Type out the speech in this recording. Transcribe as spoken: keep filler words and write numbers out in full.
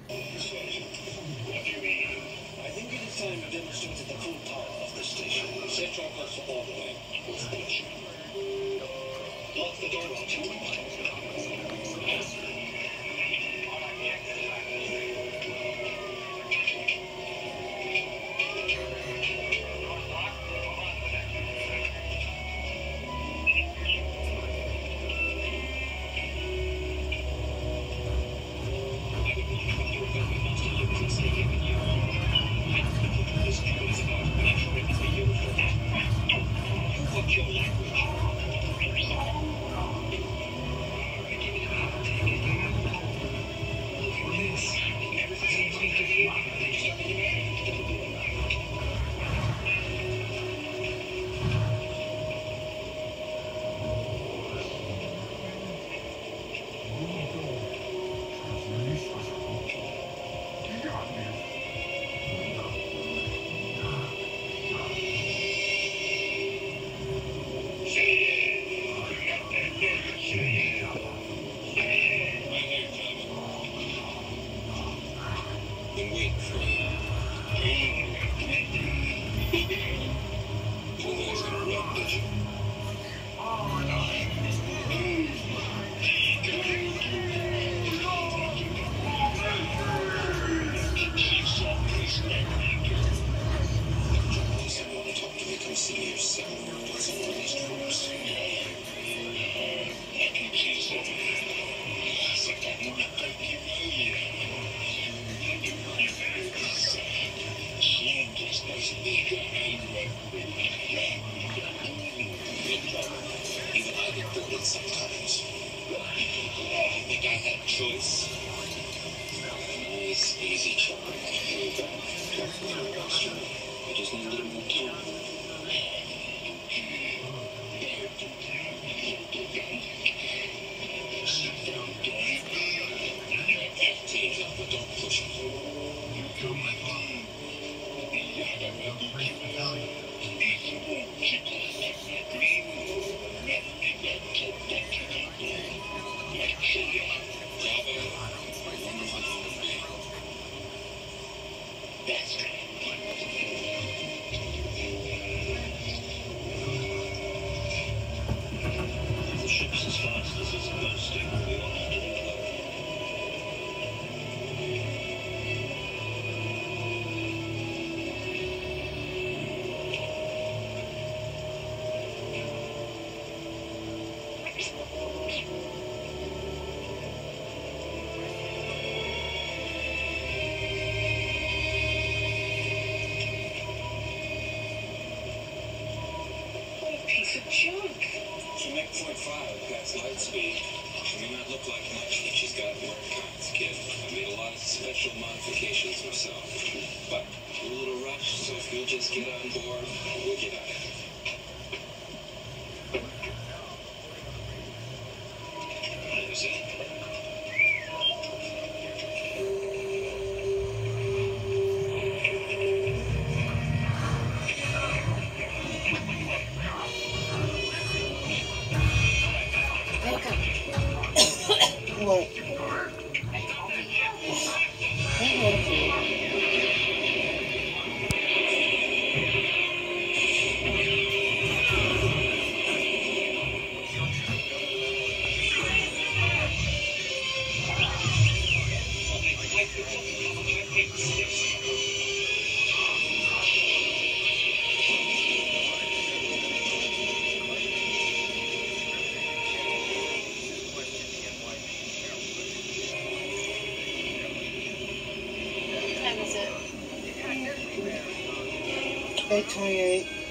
What do you mean? I think it is time to demonstrate the full power of the station. Set your course all the way. With caution. Lock the door on you. What's your language? Been waiting for you. You know he's gonna run, did you? Listen, you want to talk to me? Come see me yourself. Let's see where these troops. I can see something. It's like I want to thank you. Even I get bored sometimes. You think I had a choice? Nice, easy job. Move back. Careful with your posture. I just need a little more time. Sit down, Donnie. Tease up, but don't push it. You feel my thumb. That's right. The ship's as fast as it's bursting. We won't have to reload. Piece of junk. She make point five past light speed. She may not look like much, but she's got more kinds, kid. I made a lot of special modifications myself. But we're a little rushed, so if you'll just get on board, we'll get at it. There's it. Look. eight twenty-eight.